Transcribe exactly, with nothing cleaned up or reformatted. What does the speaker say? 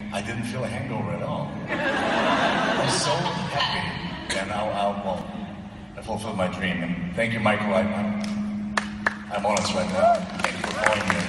I didn't feel a hangover at all. I'm so happy, and I'll, I'll well, I fulfilled my dream. And thank you, Michael. I, I'm, I'm honest right now. Thank you for calling me.